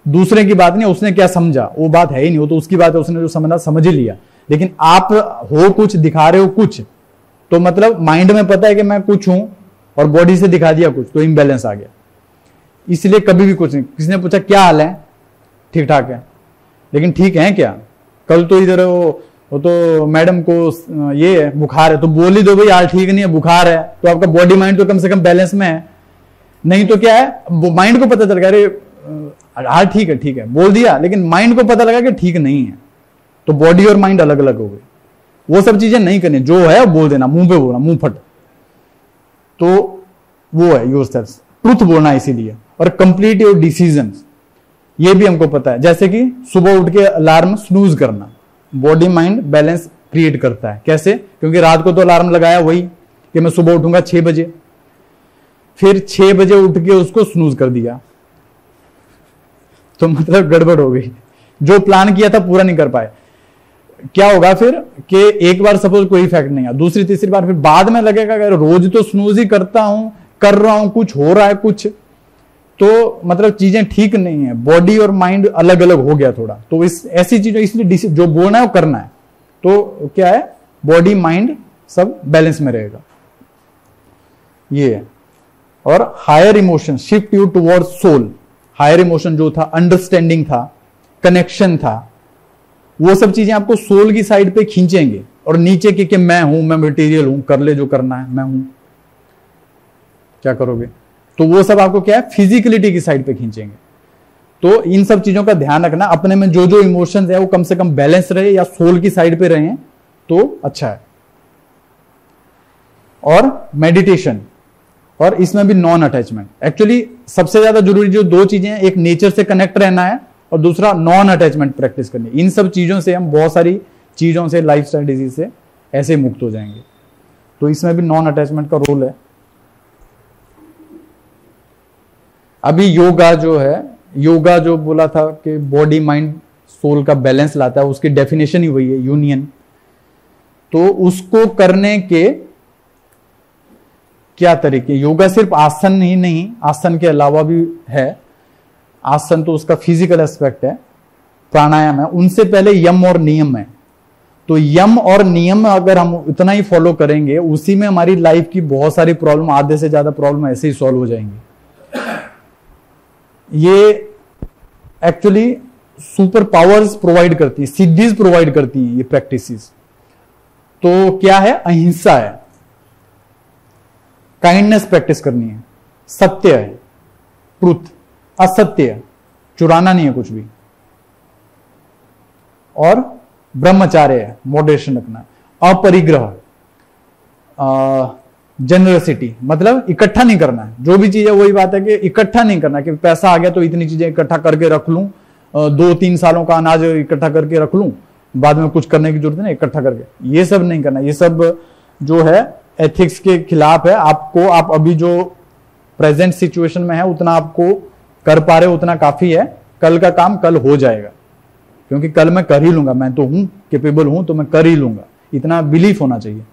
दूसरे की बात नहीं, उसने क्या समझा वो बात है ही नहीं, वो तो उसकी बात है, उसने जो समझना समझ ही लिया। लेकिन आप हो कुछ, दिखा रहे हो कुछ, तो मतलब माइंड में पता है कि मैं कुछ हूं और बॉडी से दिखा दिया कुछ, तो इम्बैलेंस आ गया। इसलिए कभी भी कुछ नहीं, किसी ने पूछा क्या हाल है, ठीक ठाक है, लेकिन ठीक है क्या? कल तो इधर वो तो मैडम को ये है बुखार है, तो बोल ही दो भाई यार ठीक नहीं है बुखार है, तो आपका बॉडी माइंड तो कम से कम बैलेंस में है। नहीं तो क्या है, माइंड को पता चल गया अरे हाँ ठीक है बोल दिया, लेकिन माइंड को पता लगा कि ठीक नहीं है, तो बॉडी और माइंड अलग अलग हो गए। वो सब चीजें नहीं करनी, जो है बोल देना, मुंह पे बोलना, मुंह फट, तो वो है योर सेल्फ, ट्रुथ बोलना इसीलिए। और कंप्लीट योर डिसीजंस, ये भी हमको पता है, जैसे कि सुबह उठ के अलार्म स्नूज करना, बॉडी माइंड बैलेंस क्रिएट करता है। कैसे? क्योंकि रात को तो अलार्म लगाया वही कि मैं सुबह उठूंगा 6 बजे, फिर 6 बजे उठ के उसको स्नूज कर दिया, तो मतलब गड़बड़ हो गई, जो प्लान किया था पूरा नहीं कर पाए। क्या होगा फिर कि एक बार सपोज कोई इफेक्ट नहीं है, दूसरी तीसरी बार फिर बाद में लगेगा अगर रोज तो स्नूज ही करता हूं, कर रहा हूं, कुछ हो रहा है कुछ, तो मतलब चीजें ठीक नहीं है, बॉडी और माइंड अलग अलग हो गया थोड़ा। तो इस ऐसी चीजों, इसलिए जो बोलना है वो करना है, तो क्या है, बॉडी माइंड सब बैलेंस में रहेगा, ये है। और higher emotion shift you toward soul, higher emotion जो था, अंडरस्टैंडिंग था, कनेक्शन था, वो सब चीजें आपको सोल की साइड पे खींचेंगे, और नीचे के कि मैं हूं, मैं मटेरियल हूं, कर ले जो करना है, मैं हूं, क्या करोगे, तो वो सब आपको क्या है, फिजिकलिटी की साइड पे खींचेंगे। तो इन सब चीजों का ध्यान रखना, अपने में जो जो इमोशंस है वो कम से कम बैलेंस रहे या सोल की साइड पे रहे तो अच्छा है। और मेडिटेशन, और इसमें भी नॉन अटैचमेंट, एक्चुअली सबसे ज्यादा जरूरी जो दो चीजें हैं, एक नेचर से कनेक्ट रहना है और दूसरा नॉन अटैचमेंट प्रैक्टिस करनी। इन सब चीजों से हम बहुत सारी चीजों से, लाइफस्टाइल डिजीज से ऐसे मुक्त हो जाएंगे। तो इसमें भी नॉन अटैचमेंट का रोल है। अभी योगा जो है, योगा जो बोला था कि बॉडी माइंड सोल का बैलेंस लाता है, उसकी डेफिनेशन ही वही है, यूनियन। तो उसको करने के क्या तरीके, योगा सिर्फ आसन ही नहीं, आसन के अलावा भी है। आसन तो उसका फिजिकल एस्पेक्ट है, प्राणायाम है, उनसे पहले यम और नियम है। तो यम और नियम अगर हम इतना ही फॉलो करेंगे, उसी में हमारी लाइफ की बहुत सारी प्रॉब्लम, आधे से ज्यादा प्रॉब्लम ऐसे ही सॉल्व हो जाएंगी। ये एक्चुअली सुपर पावर्स प्रोवाइड करती है, सिद्धीज प्रोवाइड करती हैं ये प्रैक्टिसेस। तो क्या है, अहिंसा है, काइंडनेस प्रैक्टिस करनी है, सत्य है, ट्रुथ, असत्य है, चुराना नहीं है कुछ भी, और ब्रह्मचार्य है, मॉडरेशन रखना, अपरिग्रह, जनरसिटी, मतलब इकट्ठा नहीं करना है जो भी चीज है। वही बात है कि इकट्ठा नहीं करना कि पैसा आ गया तो इतनी चीजें इकट्ठा करके रख लूं, 2-3 सालों का अनाज इकट्ठा करके रख लूं, बाद में कुछ करने की जरूरत नहीं, इकट्ठा करके, ये सब नहीं करना। ये सब जो है एथिक्स के खिलाफ है। आपको, आप अभी जो प्रेजेंट सिचुएशन में है उतना आपको कर पा रहे हो उतना काफी है, कल का काम कल हो जाएगा, क्योंकि कल मैं कर ही लूंगा, मैं तो हूं, कैपेबल हूं, तो मैं कर ही लूंगा, इतना बिलीफ होना चाहिए।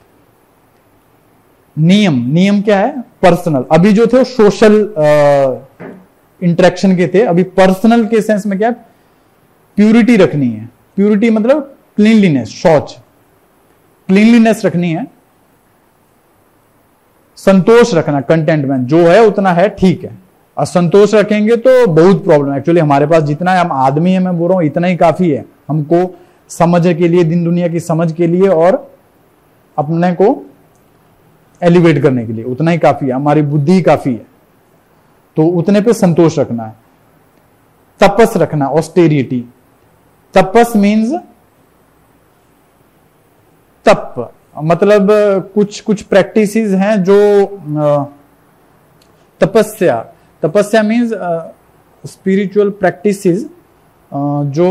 नियम, नियम क्या है, पर्सनल। अभी जो थे सोशल इंटरेक्शन के थे, अभी पर्सनल के सेंस में क्या है, प्यूरिटी रखनी है। प्यूरिटी मतलब क्लीनलीनेस, शौच, क्लीनलीनेस रखनी है, संतोष रखना, कंटेंटमेंट, जो है उतना है ठीक है। असंतोष रखेंगे तो बहुत प्रॉब्लम। एक्चुअली हमारे पास जितना है, हम आदमी है, मैं बोल रहा हूं इतना ही काफी है हमको समझ के लिए, दिन दुनिया की समझ के लिए और अपने को एलिवेट करने के लिए, उतना ही काफी है, हमारी बुद्धि ही काफी है। तो उतने पे संतोष रखना है। तपस रखना, ऑस्टेरिटी। तपस मीन्स, तप मतलब कुछ कुछ प्रैक्टिसेस हैं जो तपस्या, तपस्या मीन्स स्पिरिचुअल प्रैक्टिसेस जो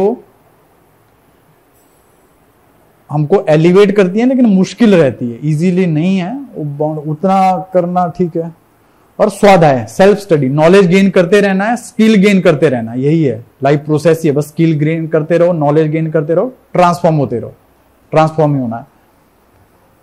हमको एलिवेट करती है, लेकिन मुश्किल रहती है, इजीली नहीं है उतना करना, ठीक है। और स्वाध्याय, सेल्फ स्टडी, नॉलेज गेन करते रहना है, स्किल गेन करते रहना है, यही है लाइफ प्रोसेस ही है, बस स्किल गेन करते रहो, नॉलेज गेन करते रहो, ट्रांसफॉर्म होते रहो, ट्रांसफॉर्म ही होना है।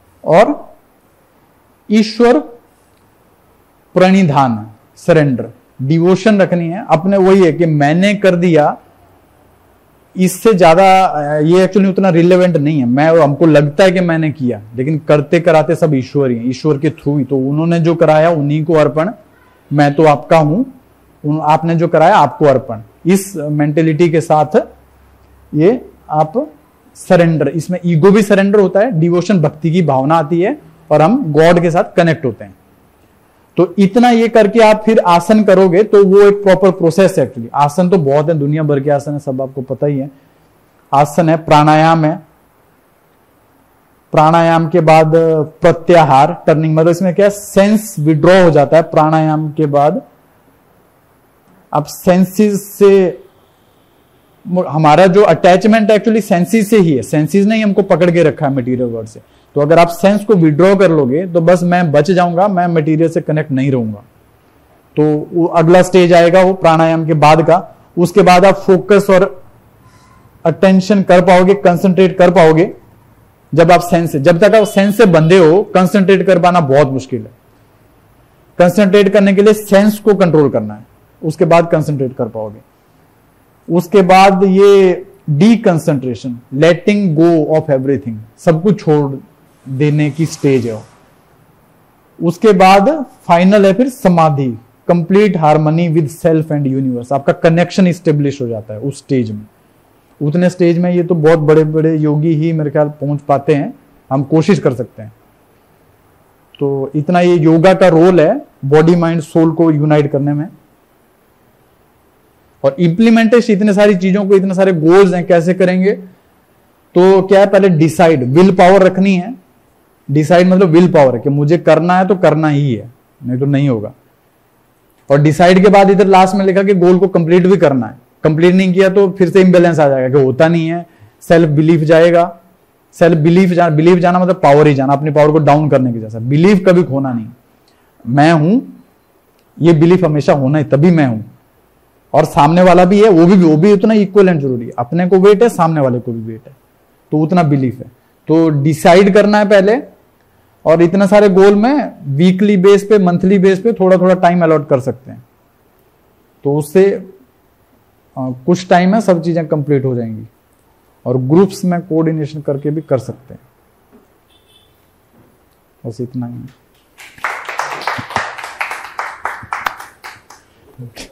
और ईश्वर प्रणिधान, सरेंडर, डिवोशन रखनी है अपने, वही है कि मैंने कर दिया, इससे ज्यादा ये एक्चुअली उतना रिलेवेंट नहीं है। मैं, हमको लगता है कि मैंने किया, लेकिन करते कराते सब ईश्वर ही है, ईश्वर के थ्रू ही। तो उन्होंने जो कराया उन्हीं को अर्पण, मैं तो आपका हूं, आपने जो कराया आपको अर्पण। इस मेंटेलिटी के साथ ये आप सरेंडर, इसमें ईगो भी सरेंडर होता है, डिवोशन भक्ति की भावना आती है और हम गॉड के साथ कनेक्ट होते हैं। तो इतना ये करके आप फिर आसन करोगे तो वो एक प्रॉपर प्रोसेस है। एक्चुअली आसन तो बहुत है, दुनिया भर के आसन है, सब आपको पता ही है। आसन है, प्राणायाम है, प्राणायाम के बाद प्रत्याहार, टर्निंग, मतलब इसमें क्या सेंस विड्रॉ हो जाता है। प्राणायाम के बाद अब सेंसेस से, हमारा जो अटैचमेंट एक्चुअली सेंसेस से ही है, सेंसेस ने ही हमको पकड़ के रखा है मटेरियल वर्ल्ड से। तो अगर आप सेंस को विड्रॉ कर लोगे तो बस मैं बच जाऊंगा, मैं मटेरियल से कनेक्ट नहीं रहूंगा। तो वो अगला स्टेज आएगा वो प्राणायाम के बाद का। उसके बाद आप फोकस और अटेंशन कर पाओगे, कंसंट्रेट कर पाओगे जब आप सेंस से, जब तक आप सेंस से बंधे हो कंसंट्रेट कर पाना बहुत मुश्किल है। कंसंट्रेट करने के लिए सेंस को कंट्रोल करना है, उसके बाद कंसंट्रेट कर पाओगे। उसके बाद ये डीकंसंट्रेशन, लेटिंग गो ऑफ एवरीथिंग, सब कुछ छोड़ देने की स्टेज है। उसके बाद फाइनल है फिर समाधि, complete harmony with self and universe. आपका कनेक्शन स्टेब्लिश हो जाता है उस स्टेज में। उतने स्टेज में ये तो बहुत बड़े बड़े योगी ही मेरे ख्याल पहुंच पाते हैं, हम कोशिश कर सकते हैं। तो इतना ये योगा का रोल है बॉडी माइंड सोल को यूनाइट करने में। और इंप्लीमेंटेशन, इतने सारी चीजों को, इतने सारे गोल्स हैं, कैसे करेंगे? तो क्या है, पहले डिसाइड, विल पावर रखनी है। डिसाइड मतलब विल पावर है कि मुझे करना है तो करना ही है, नहीं तो नहीं होगा। और डिसाइड के बाद इधर लास्ट में लिखा कि गोल को कंप्लीट भी करना है। कंप्लीट नहीं किया तो फिर से इंबैलेंस आ जाएगा कि होता नहीं है, सेल्फ बिलीफ जाएगा। सेल्फ बिलीफ बिलीफ जाना मतलब पावर ही जाना, अपनी पावर को डाउन करने की जैसा। बिलीफ कभी खोना नहीं, मैं हूं, ये बिलीफ हमेशा होना है, तभी मैं हूं। और सामने वाला भी है, वो भी उतना इक्वलेंट जरूरी है। अपने को वेट है, सामने वाले को भी वेट है, तो उतना बिलीफ है। तो डिसाइड करना है पहले, और इतने सारे गोल में वीकली बेस पे, मंथली बेस पे थोड़ा थोड़ा टाइम अलॉट कर सकते हैं। तो उससे कुछ टाइम है, सब चीजें कंप्लीट हो जाएंगी। और ग्रुप्स में कोऑर्डिनेशन करके भी कर सकते हैं। बस इतना ही।